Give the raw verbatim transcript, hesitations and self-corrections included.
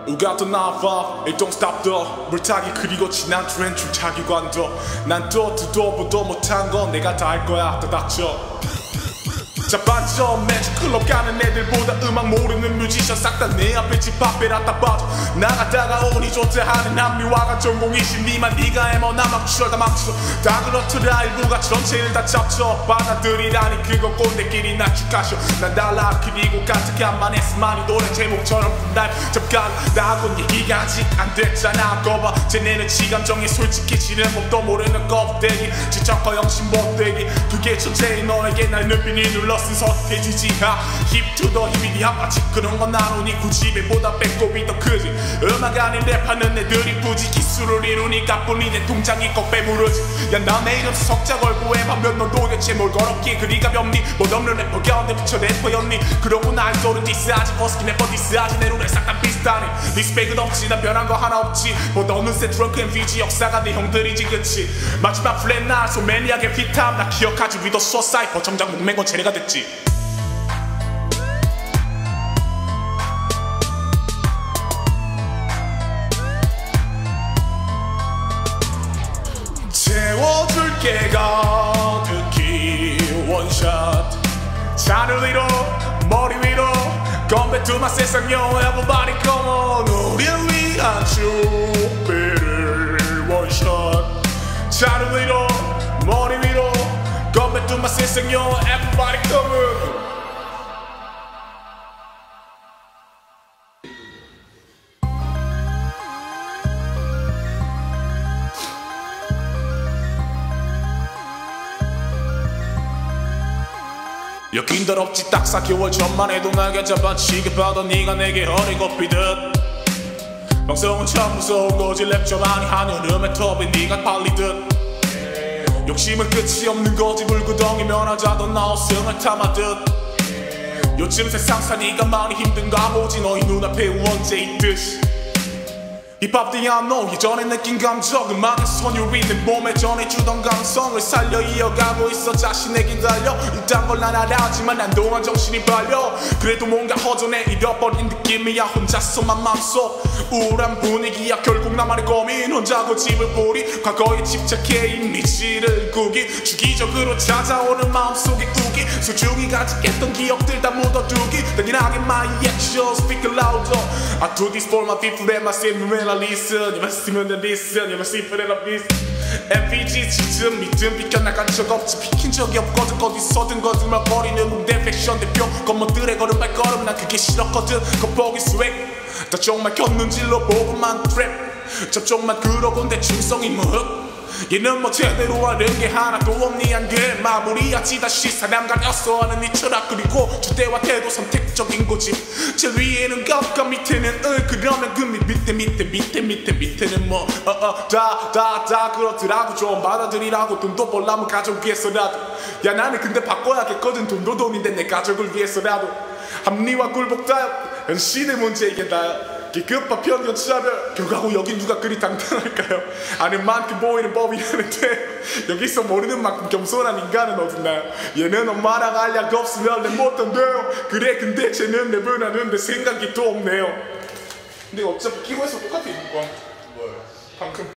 You got to not fall, it don't stop the 물타기 그리고 지난 트렌 줄타기 관도 난 또 듣도 보도 못한 건 내가 다 할 거야 더 닥쳐 자빠져 매주 클럽 가는 애들보다 음악 모르는 뮤지션 싹 다 내 앞에 집 앞에 놨다 빠져 나갔다가 오니 좋다 하는 합리화가 전공이신 니만 니가 해머 나만 구셔 다 망쳐 다 그렇더라 일부가 전체를 다 잡쳐 받아들이라니 그건 꼰대끼리 나 축하셔 난 달라 그리고 가득한만 했으만이 노래 제목처럼 날 잠깐 나하곤 얘기가 아직 안 됐잖아 거봐 쟤네는 지감정에 솔직해지는 법도 모르는 껍데기 지적과 영신 못되기 그게 천재인 너에게 날 눈빛이 눌러 선택해지지 힙 투더 힙이 합하지 그런 건 나누니 굳이 배보다 배꼽이 더 크지 음악 아닌 랩하는 애들이 굳이 기술을 이루니까 뿐이 내 동장이 꼭 배부르지 야 나 내 이름 석자 걸고 랩하면 넌 도대체 뭘 걸었기에 그리 가볍니 못 없는 래퍼 가운데 붙여 래퍼였니 그러고 나 아이돌은 디스하지 버스킨 래퍼 디스하지 내 룰에 싹 다 비슷하네 리스펙은 없지 난 변한 거 하나 없지 뭐 너는 새 드렁크 엠비지 역사가 내 형들이지 그치 마지막 플랫 날 소 매니악의 피탐 나 기억하지 위더 소사이퍼 정작 목맨 건 쟤네가 됐지 채워줄게 가득히 원샷 잔을 위로 머리 위로 건배 두마 세상요 everybody come on 우릴 위한 준비를 원샷 잔을 위로 머리 위로 건배 두마 세상요 everybody come on 여긴 더럽지 딱 사 개월 전만 해도 날개 잡아 취급하던 네가 내게 허리 굽히듯 방송은 참 무서운 거지 랩 좀 많이 한여름의 톱에 네가 팔리듯 욕심은 끝이 없는 거지 불구덩이면 하자던 나웃음을 담아듯 요즘 세상사 네가 많이 힘든가 보지 너희 눈앞에 언제 있듯이 힙합 디아노 이전에 느낀 감정 음악의 선율이 내 몸에 전해주던 감성을 살려 이어가고 있어 자신에게 달려 이딴 걸 난 알아하지만 한동안 정신이 발려 그래도 뭔가 허전해 잃어버린 느낌이야 혼자서만 맘속 우울한 분위기야 결국 나만의 고민 혼자 고집을 부리 과거에 집착해 이미지를 꾸기 주기적으로 찾아오는 마음속의 우기 소중히 가득했던 기억들 다 묻어두기 당연하게 my actions speak louder I do this for my people and myself when I listen You must see me in listen You must see for that listen 엠피지 지금 믿음 비켜나간 적 없지 비킨 적이 없거든 어디서든 거짓말거리는 공대 팩션 대표 건물들의 걸음 발걸음 난 그게 싫었거든 겉보기 스웩 다 정말 곁눈질로 보고만 트랩 접촉만 그러곤 대충성이 무흑 얘는 뭐 제대로 하는 게 하나도 없니 안 그래 마무리하지 다시 사람 가렸어 하는 네 철학 그리고 주대와 태도 선택적인 고집 제일 위에는 값과 밑에는 을 그러면 그 밑에 밑에 밑에 밑에 밑에는 뭐 어어 다 다 다 그렇더라고 좀 받아들이라고 돈도 벌라면 가족 위해서라도 야 나는 근데 바꿔야겠거든 돈도 돈인데 내 가족을 위해서라도 합리화 굴복 타협 현실의 문제 이게 나야 기급한 편견 차별 결과고 여긴 누가 그리 당당할까요 아는 만큼 보이는 법이라는데 여기서 모르는 만큼 겸손한 인간은 어딨나요 얘는 엄마랑 알약 없으면 랩 못한대요 그래 근데 쟤는 랩을 하는데 생각이 또 없네요 근데 어차피 끼고 해서 똑같아 이거 뭘 방금